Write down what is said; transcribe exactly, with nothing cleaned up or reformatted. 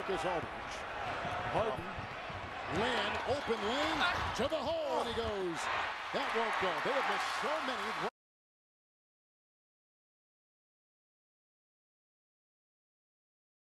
This Aldridge. Harden. Lynn, open lane to the hole, and he goes. That won't go. They have missed so many.